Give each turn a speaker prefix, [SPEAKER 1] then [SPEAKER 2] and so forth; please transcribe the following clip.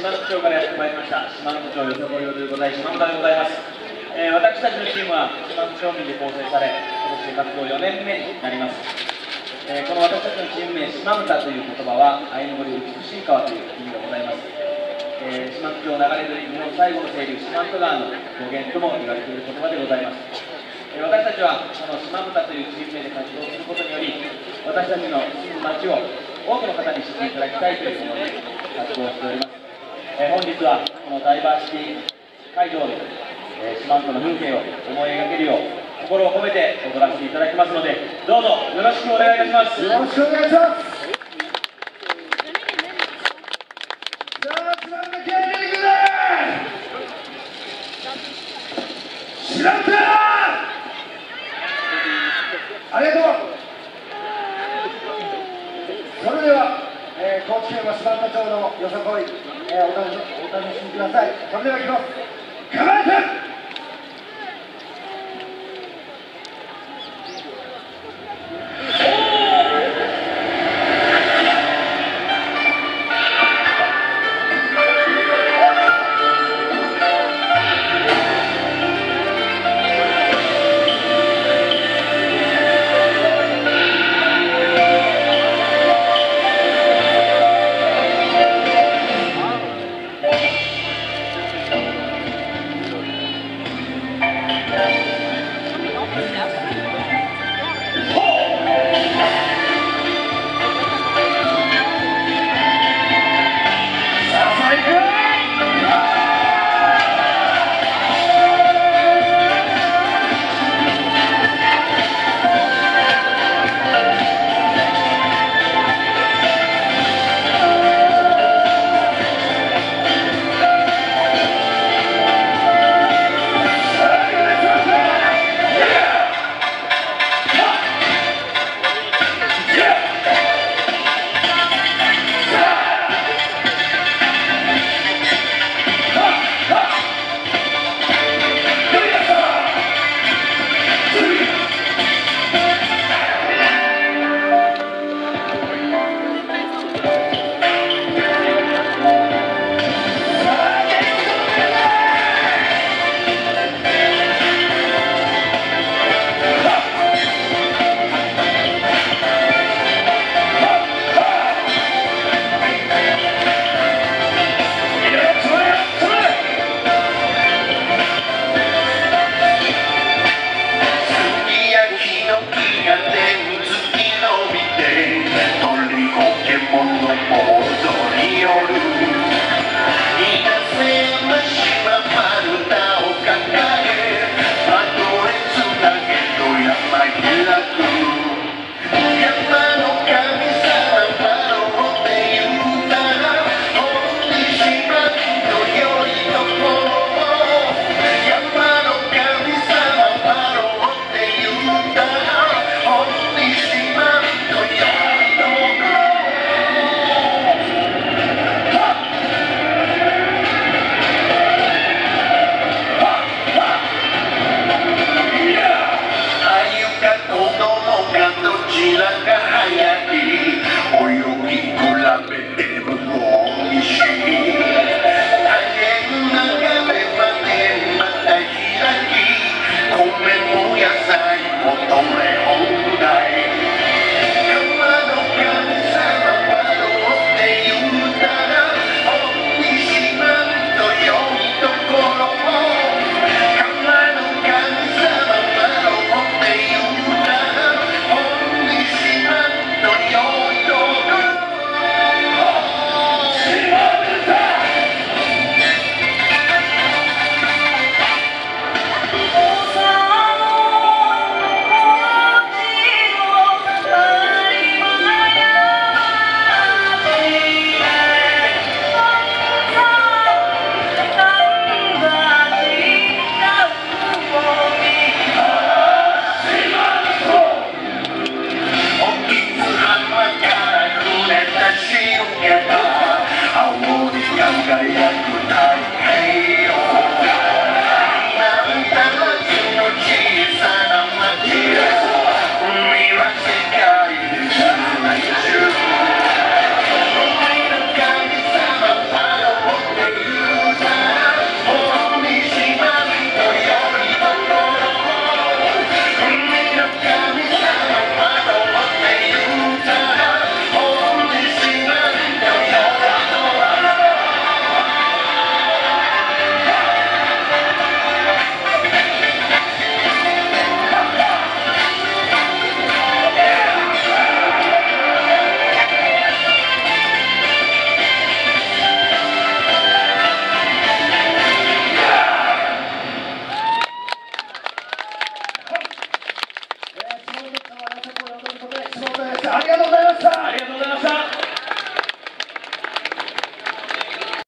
[SPEAKER 1] 四万十町からやってまいりました四万十町よそこりでござい四万田でございます。私たちのチームは四万十町民で構成され、今年活動4年目になります。この私たちのチーム名、四万田という言葉は、アイヌ語で美しい川という意味がございます。四万十町を流れる日本最後の清流、四万十川の語源とも言われている言葉でございます。私たちはこの四万十というチーム名で活動することにより、私たちの住む町を多くの方に知っていただきたいという思いで活動しております。本日はこのダイバーシティ会場で四万十の風景を思い描けるよう心を込めて踊らせていただきますので、どうぞよろしくお願いいたします。
[SPEAKER 2] よろしくお願いします。さあ、四万十系に行くぜ。四万十。ありがとう。それでは、高知県は四万十町のよさこい、お楽しみください。それではいきます。構えて。